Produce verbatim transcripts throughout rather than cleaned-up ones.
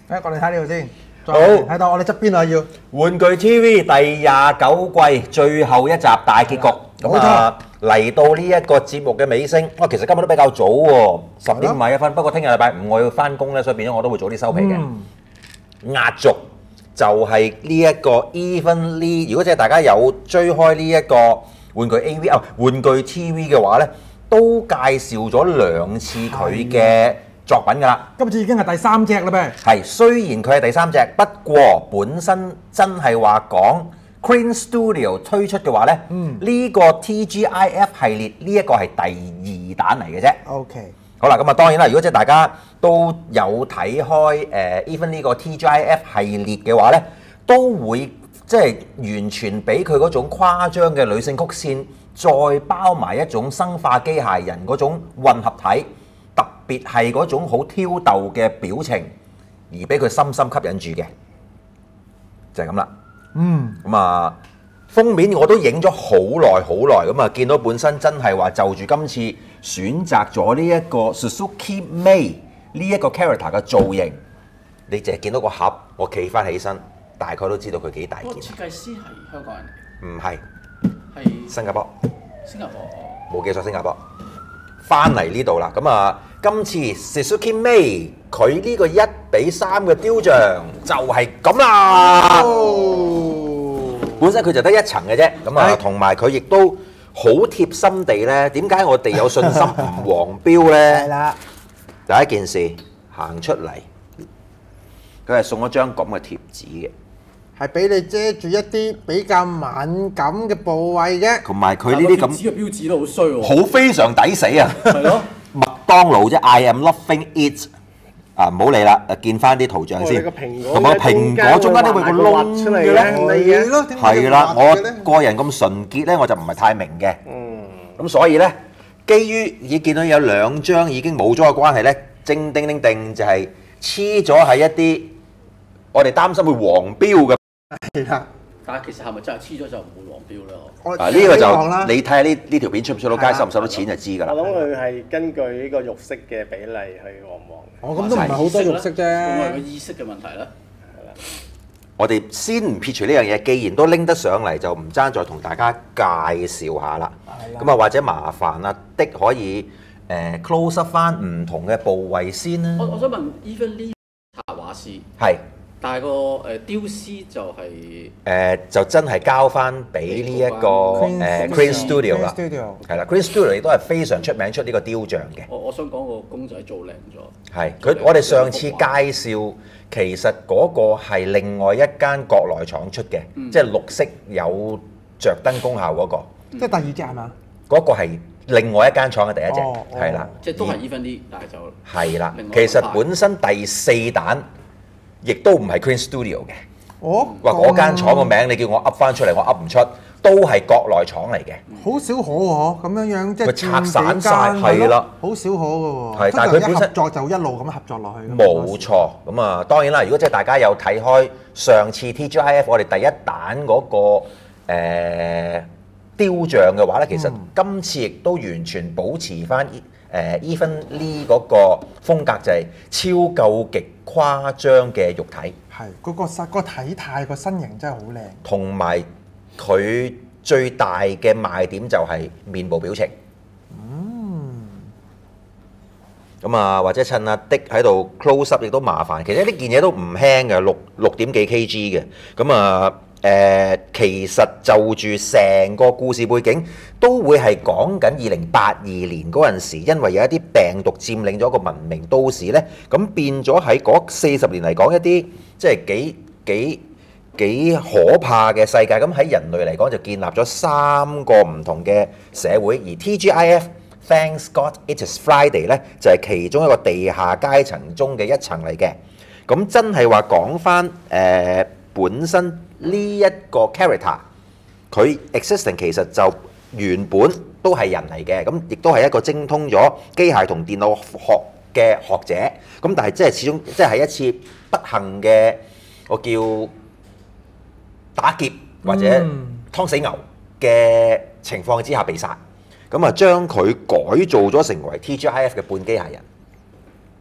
誒，我哋睇呢度先。 好睇到我哋側邊啊要。 玩具 T V 第廿九季最後一集大結局，咁啊嚟到呢一個節目嘅尾聲。哇，其實今日都比較早喎，十點五十一分。不過聽日禮拜五我要翻工咧，所以變咗我都會早啲收皮嘅。壓軸就係呢一個 Even Lee。如果即係大家有追開呢一個玩具 A V 啊玩具 T V 嘅話咧，都介紹咗兩次佢嘅作品㗎啦，今次已經係第三隻啦咩？係，雖然佢係第三隻，不過本身真係話講 Crane Studio 推出嘅話咧，呢、嗯、個 T G I F 系列呢一、這個係第二彈嚟嘅啫。OK， 好啦，咁啊當然啦，如果即係大家都有睇開誒、呃、Even 呢個 T G I F 系列嘅話咧，都會即係完全俾佢嗰種誇張嘅女性曲線，再包埋一種生化機械人嗰種混合體。特別係嗰種好挑逗嘅表情，而俾佢深深吸引住嘅，就係咁啦。嗯，咁啊封面我都影咗好耐好耐，咁啊見到本身真係話就住今次選擇咗呢一個 Suzuki May 呢一個 character 嘅造型，你淨係見到個盒，我企翻起身，大概都知道佢幾大件。 設計師係香港人嚟？ 唔係， 係新加坡。 新加坡。 冇記錯，新加坡。翻嚟呢度啦，咁啊，今次 Suzuki May 佢呢個一比三嘅雕像就係咁啦。哦、本身佢就得一層嘅啫，咁啊，同埋佢亦都好貼心地咧。點解我哋有信心唔黃標咧？係啦，第一件事行出嚟，佢係送咗張咁嘅貼紙嘅。 係俾你遮住一啲比較敏感嘅部位嘅， 同埋佢呢啲咁貼紙嘅標誌都好衰喎， 好非常抵死啊！ 係咯， 麥當勞啫 ，I am loving it 啊！唔好理啦，見翻啲圖像先，同埋個蘋果中間呢個個窿出嚟咧，係啦，我個人咁純潔咧，我就唔係太明嘅。嗯，咁所以咧，基於已經見到有兩張已經冇咗嘅關係咧，正叮叮定就係黐咗喺一啲我哋擔心會黃標嘅。係啦， 但係其實係咪真係黐咗就唔會黃標咧？ 啊，呢個就你睇下呢呢條片出唔出到街，收唔收到錢就知㗎啦。 我諗佢係根據呢個肉色嘅比例去黃唔黃。 哦，咁都唔係好多肉色啫。 會唔會係個意識嘅問題咧？ 係啦， 我哋先唔撇除呢樣嘢，既然都拎得上嚟，就唔爭再同大家介紹下啦。咁啊，或者麻煩阿的可以誒 close up 翻唔同嘅部位先啦。 我我想問 Even Lee 插畫師係。但係個誒雕絲就係、是、誒、 呃、就真係交翻俾呢一個誒 Crane Studio 啦，係啦 Crane Studio 亦都係非常出名出呢個雕像嘅。 我我想講個公仔做靚咗。係佢我哋上次介紹，其實嗰個係另外一間國內廠出嘅，嗯、即係綠色有着燈功效嗰、那個。 即係第二隻係嘛？ 嗰個係另外一間廠嘅第一隻，係啦、哦。 即係都係 Even Lee，但係就係啦。其實本身第四彈。亦都唔係 Crane Studio 嘅，哦，話嗰間廠個名你叫我噏翻出嚟，我噏唔出，都係國內廠嚟嘅。 好少可喎，咁樣樣即係拆散晒，係啦， 好少可嘅喎。 係，但係佢本身合作就一路咁合作落去。 冇錯，咁啊當然啦，如果即係大家有睇開上次 T G I F 我哋第一彈嗰、那個、呃、雕像嘅話咧，其實今次亦都完全保持翻。誒 Even Lee 嗰個風格就係超夠極誇張嘅肉體， 係嗰、嗰個身、嗰個體態、個身形真係好靚， 同埋佢最大嘅賣點就係面部表情。嗯，咁啊，或者趁阿的喺度 close up 亦都麻煩。其實呢件嘢都唔輕嘅，六六點幾 kg 嘅。咁啊。誒、呃，其實就住成個故事背景都會係講緊二零八二年嗰陣時，因為有一啲病毒佔領咗個文明都市呢，咁變咗喺嗰四十年嚟講一啲即係幾幾幾可怕嘅世界。咁喺人類嚟講就建立咗三個唔同嘅社會，而 T G I F Thanks God It Is Friday 呢，就係其中一個地下階層中嘅一層嚟嘅。咁真係話講翻誒本身。呢一個 character 佢 existing 其實就原本都係人嚟嘅，咁亦都係一個精通咗機械同電腦學嘅學者，咁但係即係始終即係喺一次不幸嘅我叫打劫或者劏死牛嘅情況之下被殺，咁啊將佢改造咗成為 T G I F 嘅半機械人。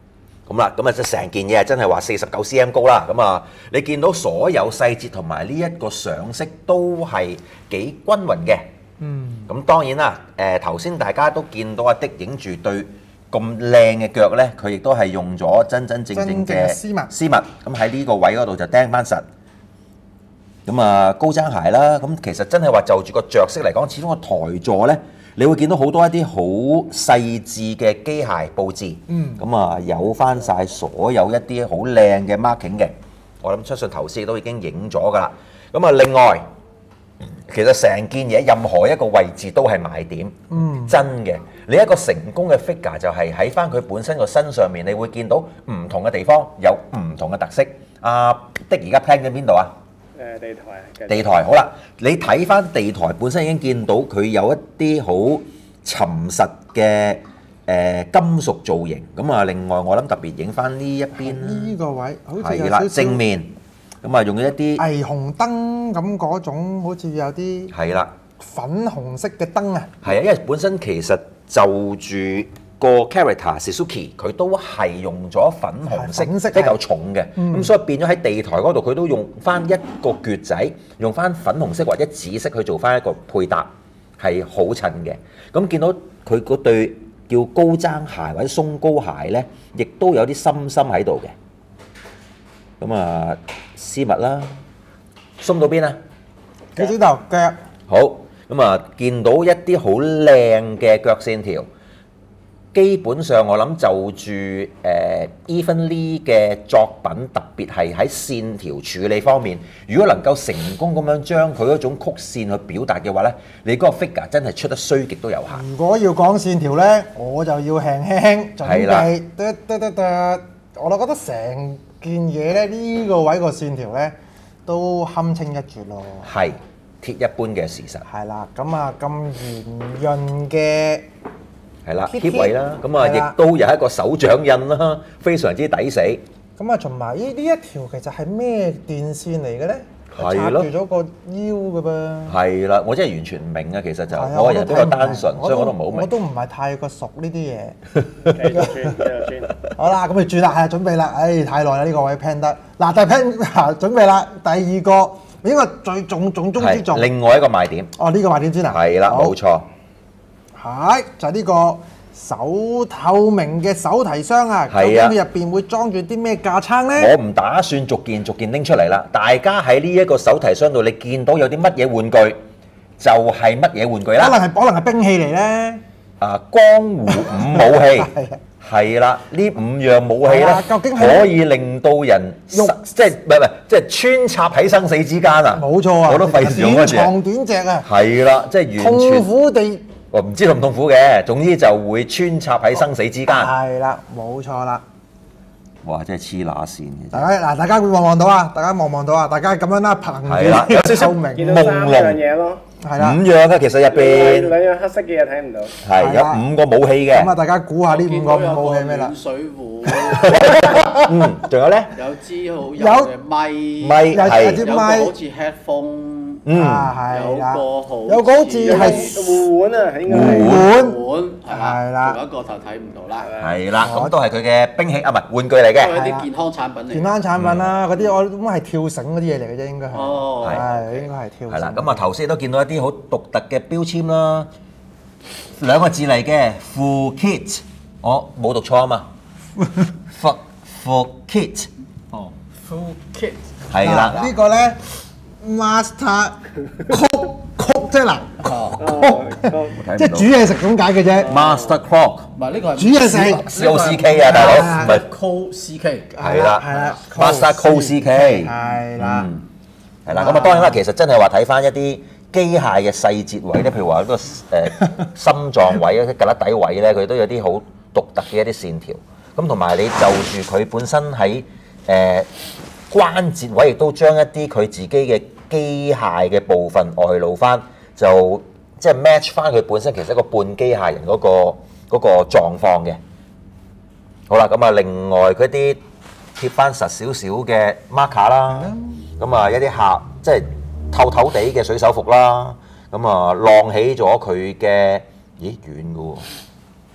咁啦，咁啊即係成件嘢真係話四十九 cm 高啦。咁啊，你見到所有細節同埋呢一個上色都係幾均勻嘅。嗯。咁當然啦，誒頭先大家都見到阿的影住對咁靚嘅腳咧，佢亦都係用咗真真正正嘅絲襪。絲襪咁喺呢個位嗰度就釘翻實。咁啊高踭鞋啦，咁其實真係話就住個着色嚟講，始終個台座咧。你會見到好多一啲好細緻嘅機械佈置，咁啊、嗯、有翻晒所有一啲好靚嘅 marking 嘅，我諗相信頭先都已經影咗㗎啦。咁啊另外，其實成件嘢任何一個位置都係賣點，嗯、真嘅。你一個成功嘅 figure 就係喺翻佢本身個身上面，你會見到唔同嘅地方有唔同嘅特色。阿的而家 plan 緊邊度啊？ 誒地台， 地台好啦，你睇翻地台本身已經見到佢有一啲好沉實嘅誒金屬造型，咁啊另外我諗特別影翻呢一邊呢個位，好似有係啦少少正面，咁啊用咗一啲霓虹燈咁嗰種，好似有啲係啦粉紅色嘅燈啊， 係啊，因為本身其實就住個 character Suzuki 佢都係用咗粉紅色比較重嘅，咁、嗯、所以變咗喺地台嗰度佢都用翻一個橛仔，用翻粉紅色或者紫色去做翻一個配搭，係好襯嘅。咁見到佢嗰對叫高踭鞋或者鬆高鞋咧，亦都有啲深深喺度嘅。咁啊絲襪啦，鬆到邊啊？ 腳趾頭腳。 好，咁啊見到一啲好靚嘅腳線條。基本上我諗就住誒 Even Lee 嘅作品，特別係喺線條處理方面，如果能夠成功咁樣將佢嗰種曲線去表達嘅話咧，你嗰個 figure 真係出得衰極都有限。 如果要講線條咧，我就要輕輕準備，得得得得，我都覺得成件嘢咧呢個位個線條咧都堪稱一絕咯。 係鐵一般嘅事實。 係啦，咁啊咁圓潤嘅。 係啦 ，keep 位啦，咁啊亦都有一個手掌印啦，非常之抵死。 咁啊，同埋呢呢一條其實係咩電線嚟嘅咧？ 係咯， 插住咗個腰嘅噃。係啦，我真係完全唔明啊，其實就我個人比較單純，所以我都唔好明。 我都唔係太過熟呢啲嘢。 繼續轉，繼續轉。 好啦，咁咪轉啦，係準備啦。唉，太耐啦呢個位 plan 得。嗱，但係 plan 準備啦，第二個呢個最重重中之重。 另外一個賣點。 哦，呢個賣點先啊。 係啦，冇錯。 係就係呢個手透明嘅手提箱啊！究竟佢入邊會裝住啲咩架撐咧？ 我唔打算逐件逐件拎出嚟啦。大家喺呢一個手提箱度，你見到有啲乜嘢玩具，就係乜嘢玩具啦。 可能係可能係兵器嚟咧。 啊，江湖五武器係啦，呢五樣武器咧， 究竟可以令到人即係唔係唔係即係穿插喺生死之間啊！ 冇錯啊！ 我都費事用嗰隻。 短長短隻啊！ 係啦，即係完全痛苦地。 我唔知痛唔痛苦嘅，總之就會穿插喺生死之間。 係啦，冇錯啦。 哇！真係黐乸線嘅。 大家嗱，大家會望望到啊！大家望望到啊！大家咁樣啦，憑住有少少透明見到三樣嘢咯。 係啦， 五樣嘅其實入邊兩樣黑色嘅嘢睇唔到。 係有五個武器嘅。 咁啊，大家估下呢五個武器咩啦？ 水壺。 嗯，仲有咧？ 有支好有嘅咪。 咪係。 有支咪。 好似 headphone。 嗯， 係啦。 有個好似係碗啊，應該係碗。 碗係啦。 仲有一個就睇唔到啦。 係啦，咁都係佢嘅兵器啊，唔係玩具嚟嘅。 都係啲健康產品嚟。 健康產品啦，嗰啲我諗係跳繩嗰啲嘢嚟嘅啫，應該係。 哦。 係應該係跳繩。 係啦，咁啊頭先都見到一啲好獨特嘅標籤啦，兩個字嚟嘅 full kit， 我冇讀錯啊嘛 full full kit， 哦 full kit， 係啦， 呢個咧 master cook cook 即係嗱，即係煮嘢食咁解嘅啫 master cook， 唔係呢個係煮嘢食 C O C K 啊大佬，唔係 Co C K， 係啦， 係啦 master co C K， 係啦， 係啦，咁啊當然啦，其實真係話睇翻一啲機械嘅細節位咧，譬如話嗰個誒心臟位啊、胳肋底位咧，佢都有啲好獨特嘅一啲線條。咁同埋你就住佢本身喺誒關節位，亦都將一啲佢自己嘅機械嘅部分外露翻，就即係 match 翻佢本身其實一個半機械人嗰個嗰個狀況嘅。好啦，咁啊另外嗰啲貼翻實少少嘅 marker 啦，咁啊一啲客即係透透地嘅水手服啦，咁啊晾起咗佢嘅，咦軟嘅喎，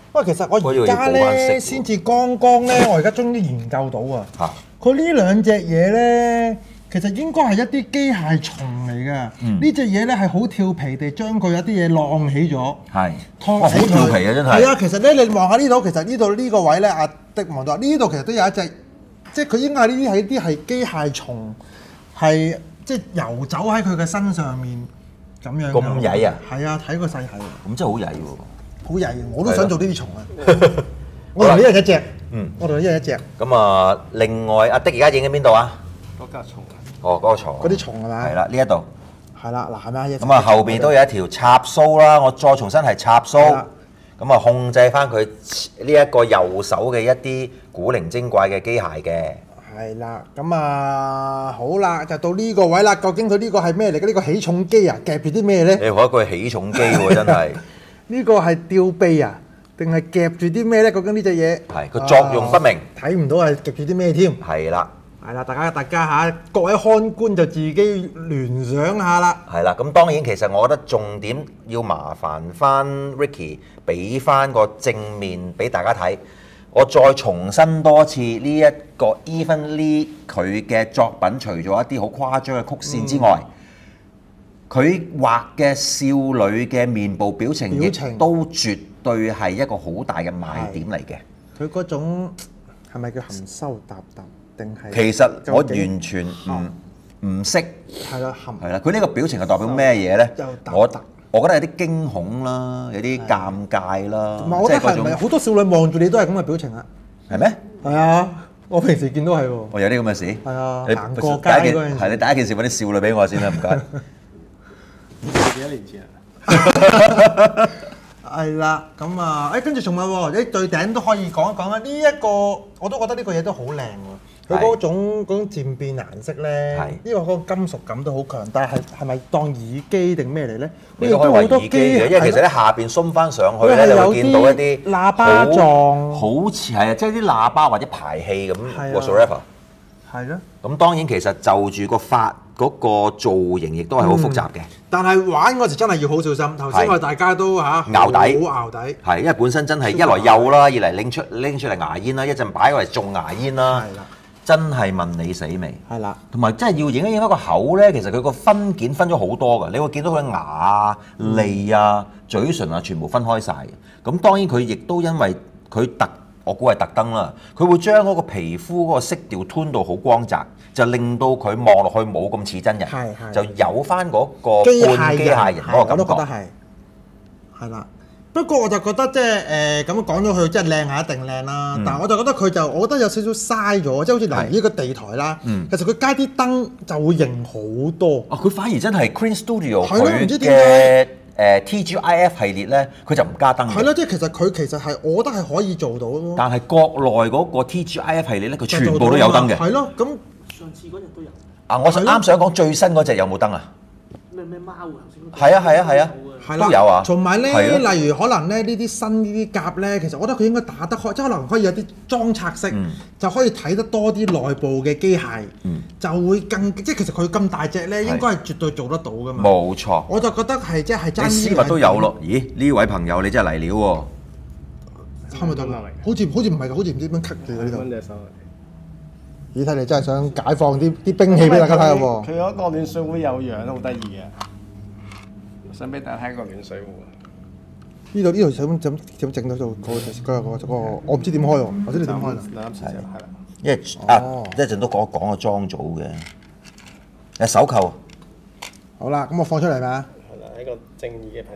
喂，其實我而家咧先至剛剛咧，我而家終於研究到啊！嚇，佢呢兩隻嘢咧，其實應該係一啲機械蟲嚟㗎。呢隻嘢咧係好調皮地將佢有啲嘢晾起咗，係托起佢。好調皮啊！真係。係啊，其實咧你望下呢度，其實呢度呢個位咧，阿迪望到呢度其實都有一隻，即係佢應該係呢啲係啲係機械蟲，係即係遊走喺佢嘅身上面咁樣。咁曳啊！係啊，睇個細係。咁真係好曳喎！好曳，我都想做呢啲蟲啊！我同呢人一隻，嗯，我同呢人一隻。咁啊，另外阿的而家影緊邊度啊？嗰架蟲。哦，嗰個蟲。嗰啲蟲係咪？係啦，呢一度。係啦，嗱係咪？咁啊，後邊都有一條插須啦，我再重新係插須，咁啊控制翻佢呢一個右手嘅一啲古靈精怪嘅機械嘅。係啦，咁啊好啦，就到呢個位啦。究竟佢呢個係咩嚟嘅？呢個起重機啊，夾住啲咩咧？你學一句起重機喎，真係。呢個係吊臂啊，定係夾住啲咩咧？究竟呢隻嘢係個作用不明，睇唔到係夾住啲咩添？係啦，係啦，大家大家嚇各位看官就自己聯想下啦。係啦，咁當然其實我覺得重點要麻煩翻 Ricky 俾翻個正面俾大家睇。我再重申多次呢一個 Evan Lee 佢嘅作品，除咗一啲好誇張嘅曲線之外，佢畫嘅少女嘅面部表情亦都絕對係一個好大嘅賣點嚟嘅。佢嗰種係咪叫含羞答答定係？其實我完全唔唔識。係啦，含。係啦，佢呢個表情係代表咩嘢咧？我我覺得有啲驚恐啦，有啲尷尬啦。唔係，我覺得係咪好多少女望住你都係咁嘅表情啊？係咩？係啊，我平時見到係喎。我有啲咁嘅事。係啊，行過街嗰陣時。係你第一件事揾啲少女俾我先啦，唔該。幾多年前啊？係啦，咁啊，誒跟住仲有喎，啲最頂都可以講一講啊！呢一個我都覺得呢個嘢都好靚喎，佢嗰種嗰種漸變顏色咧，呢個嗰個金屬感都好強，但係係咪當耳機定咩嚟咧？你都可以話耳機嘅，因為其實咧下邊鬆翻上去咧，你會見到一啲喇叭狀，好似係啊，即係啲喇叭或者排氣咁 whatever。係咯。咁當然其實就住個發嗰個造型亦都係好複雜嘅，嗯，但係玩嗰時真係要好小心。頭先我哋大家都嚇咬底，好咬底，係因為本身真係一來幼啦，二嚟拎出拎出嚟牙煙啦，一陣擺過嚟種牙煙啦，係啦，真係問你死未？係啦，同埋真係要影一影一個口咧，其實佢個分件分咗好多㗎，你會見到佢牙啊、脷啊、嘴唇啊，全部分開晒嘅。咁當然佢亦都因為佢特。我估係特登啦，佢會將嗰個皮膚嗰個色調吞到好光澤，就令到佢望落去冇咁似真人，就有翻嗰個半機械人嗰個感覺。我都覺得係，係啦。不過我就覺得即係誒咁講咗佢，即係靚係一定靚啦。嗯、但係我就覺得佢就，我覺得有少少嘥咗，即係好似例如呢個地台啦。嗯、其實佢加啲燈就會型好多。啊，佢反而真係 Crean Studio 佢嘅。誒 T G I F 系列咧，佢就唔加燈嘅。係咯，即係其實佢其實係，我覺得係可以做到咯。但係國內嗰個 T G I F 系列咧，佢全部都有燈嘅。係咯，咁上次嗰日都有。啊，我啱想講最新嗰隻有冇燈啊？咩咩貓頭先？係啊係啊係啊，都有啊。同埋咧，例如可能咧呢啲新呢啲甲咧，其實我覺得佢應該打得開，即係可能可以有啲裝拆式，就可以睇得多啲內部嘅機械，就會更即係其實佢咁大隻咧，應該係絕對做得到噶嘛。冇錯。我就覺得係即係爭啲。絲襪都有咯，咦？呢位朋友你真係嚟料喎。差唔多啦，好似好似唔係，好似唔知點樣 cut 住呢度。咦！睇嚟真係想解放啲啲兵器俾大家睇喎。佢嗰個暖水壺有樣都好得意嘅，想俾大家睇個暖水壺。呢度呢度想點點整到做嗰個嗰個嗰個，我唔知點開喎，或者你點開啦？兩粒匙就係啦。因為啊，一陣都講講個裝組嘅，誒手扣。好啦，咁我放出嚟嘛。係啦，一個正義嘅朋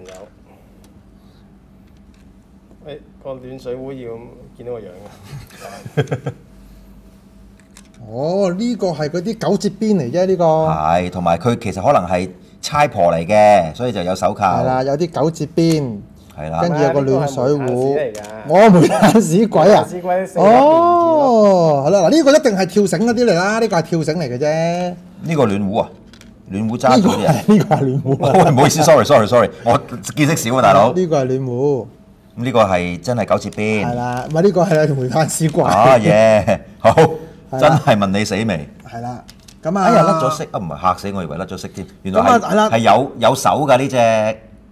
友。誒個暖水壺要見到個樣嘅。哦，呢個係嗰啲九節邊嚟啫，呢個係，同埋佢其實可能係差婆嚟嘅，所以就有手扣。係啦，有啲九節邊，係啦，跟住有個暖水壺。我煤炭屎鬼啊！哦，係啦，嗱呢個一定係跳繩嗰啲嚟啦，呢個係跳繩嚟嘅啫。呢個暖壺啊，暖壺揸住啲人。呢個係暖壺。唔好意思 ，sorry sorry sorry，我見識少啊，大佬。呢個係暖壺。咁呢個係真係九節邊。係啦，唔係呢個係啊煤炭屎鬼。啊耶，好。真係問你死未？係啦，咁啊，哎呀甩咗色啊，唔係嚇死我，以為甩咗色添。原來係係有有手㗎呢隻。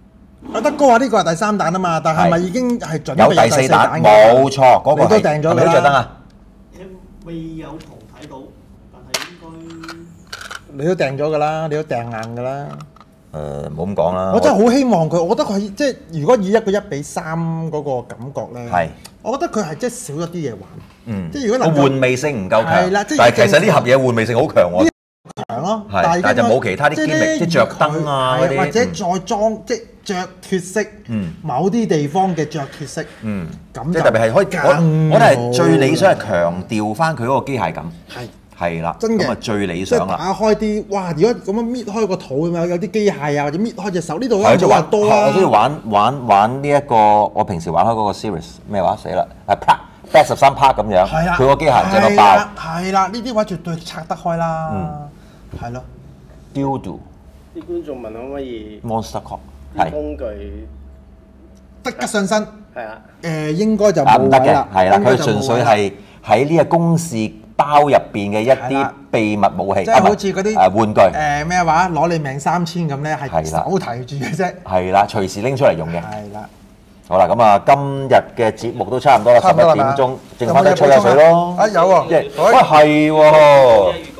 阿德哥話呢個係第三彈啊嘛，但係咪已經係準備有第四彈？冇錯，嗰個你都訂咗㗎啦。 係咪着燈啊？ 未有圖睇到，但係應該你都訂咗㗎啦，你都訂硬㗎啦。 誒，唔好咁講啦。 我真係好希望佢，我覺得佢即係如果以一個一比三嗰個感覺咧， 係， 我覺得佢係即係少咗啲嘢玩。 嗯， 即係如果能夠個換味性唔夠強。 係啦，即係但係其實呢盒嘢換味性好強喎。 強咯， 係，但係就冇其他啲機力，即係着燈啊嗰啲， 或者再裝即係着脱色，某啲地方嘅着脱色， 嗯， 咁即係特別係可以，我我覺得係最理想係強調翻佢嗰個機械感。 係。 係啦， 真嘅， 咁啊最理想啦。 打開啲，哇！如果咁樣搣開個肚咁樣，有啲機械啊，或者搣開隻手，呢度咧就話多啊。 我中意玩玩玩呢一個，我平時玩開嗰個 series 咩話死啦，係 part back 十三 part 咁樣。 係啦， 佢個機械正到爆。 係啦，呢啲位絕對拆得開啦。嗯，係咯。 Dildo。 啲觀眾問可唔可以 Monster Corp 係工具得吉上身。 係啊。 誒，應該就唔得嘅， 冇啦。 係啦，佢純粹係喺呢個公事包入邊嘅一啲秘密武器， 即係好似嗰啲誒玩具誒咩話攞你命三千咁咧，係手提住嘅啫。 係啦，隨時拎出嚟用嘅。 係啦。 好啦，咁啊，今日嘅節目都差唔多啦，十一點鐘，剩翻得吹下水咯。 啊有喎， 喂係喎。